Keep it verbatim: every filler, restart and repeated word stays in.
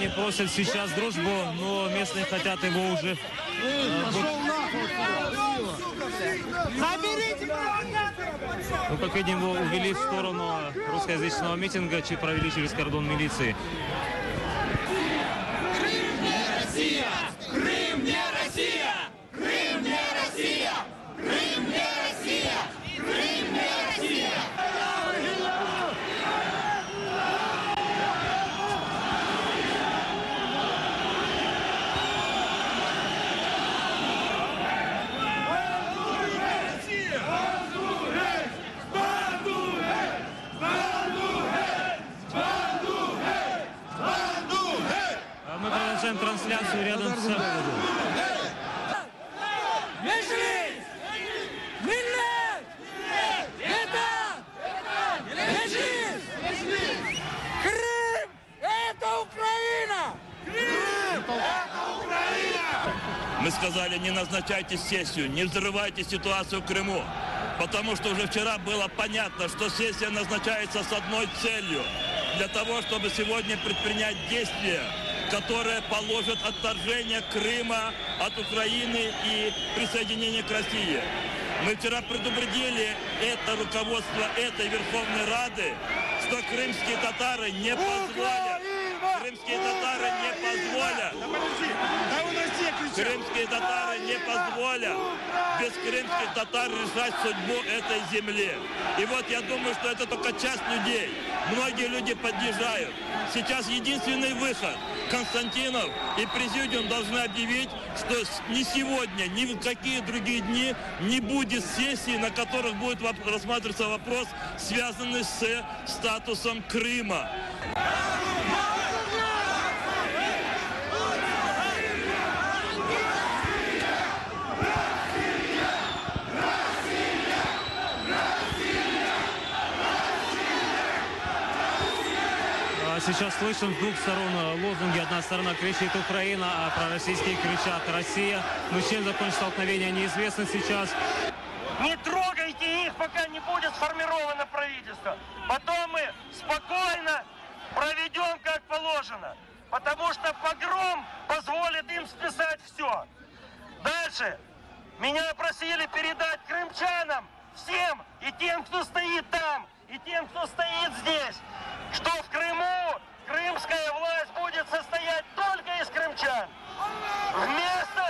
крымчане просят сейчас дружбу, но местные хотят его уже... Ну, как видим, его увели в сторону русскоязычного митинга, чи провели через кордон милиции. Крым не Россия! Крым не Россия! Крым не Россия! Крым не Россия! Крым не Россия! Мы продолжаем трансляцию рядом с... Крым – это Украина! Крым – это Украина! Мы сказали, не назначайте сессию, не взрывайте ситуацию в Крыму. Потому что уже вчера было понятно, что сессия назначается с одной целью. Для того, чтобы сегодня предпринять действия, которые положат отторжение Крыма от Украины и присоединение к России. Мы вчера предупредили это руководство этой Верховной Рады, что крымские татары не позволят. Крымские татары не позволят. Крымские татары не позволят без крымских татар решать судьбу этой земли. И вот я думаю, что это только часть людей. Многие люди поддержают. Сейчас единственный выход. Константинов и президиум должны объявить, что ни сегодня, ни в какие другие дни не будет сессии, на которых будет рассматриваться вопрос, связанный с статусом Крыма. Сейчас слышим с двух сторон лозунги. Одна сторона кричит «Украина», а пророссийские кричат «Россия». Но чем закончится столкновение, неизвестно сейчас. Не трогайте их, пока не будет сформировано правительство. Потом мы спокойно проведем как положено. Потому что погром позволит им списать все. Дальше. Меня просили передать крымчанам, всем, и тем, кто стоит там, и тем, кто стоит здесь, что в Крыму крымская власть будет состоять только из крымчан. Вместо